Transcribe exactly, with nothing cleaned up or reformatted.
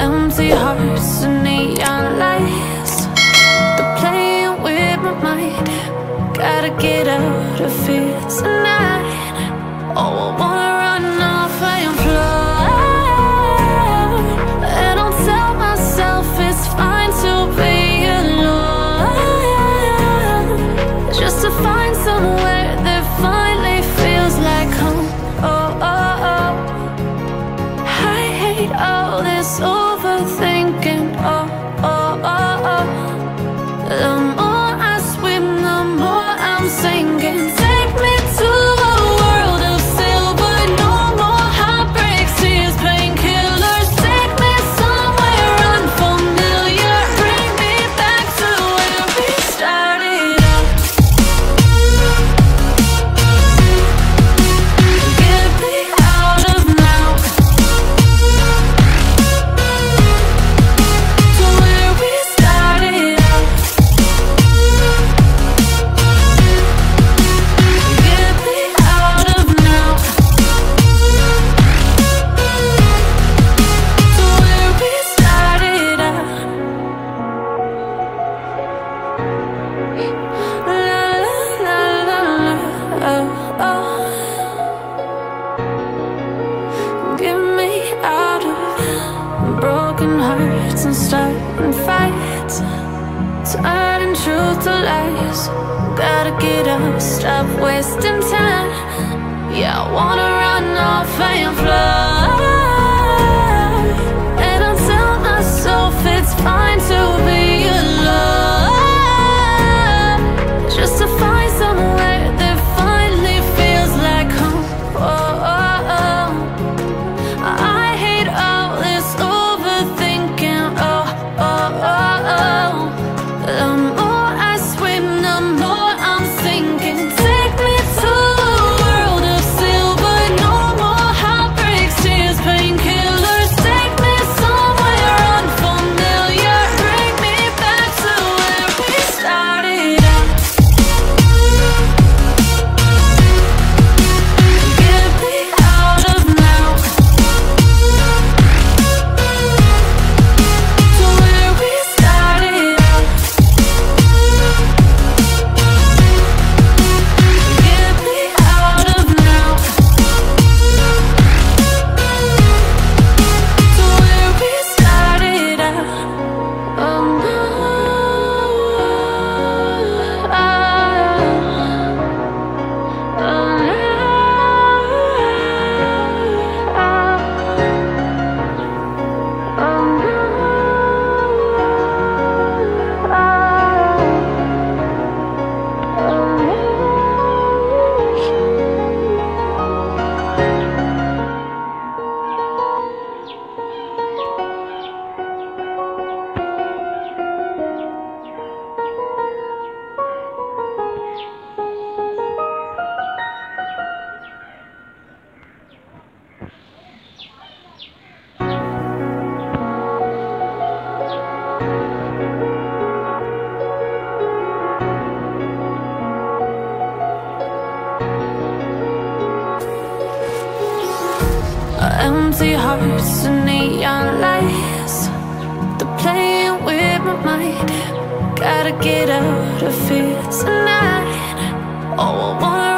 Empty hearts and neon lights, they're playing with my mind. Gotta get out of here tonight. Oh, I wanna run off and fly, and I'll tell myself it's fine to be alone, just to find somewhere that finally feels like home. Oh, oh, oh. I hate all this overthinking. Oh, oh, oh, oh. The more I swim, the more I'm sinking. Take me to a world of silver, no more heartbreaks, tears, painkillers. Take me somewhere unfamiliar, bring me back to where we started out. Get me out of now, to where we started out. Get me out of now, to where we started out. La la la la, oh, oh. Get me out of broken hearts and starting fights, turning truth to lies. Gotta get up, stop wasting time. Yeah, I wanna run off and fly, and I'll tell myself it's fine to be alone, just to find somewhere that finally feels like home. Oh, oh, oh. I hate all this overthinking. Oh, oh, oh, oh. The more I swim, the more I'm sinking. Take me to a world of silver, no more heartbreaks, tears, painkillers. Take me somewhere unfamiliar, bring me back to where we started out. Get me out of now, to where we started out. Get me out of now, to where we started out. Oh no, oh, oh no, oh no, empty hearts and neon lights, they're playing with my mind. Gotta get out of here tonight. Oh, I wanna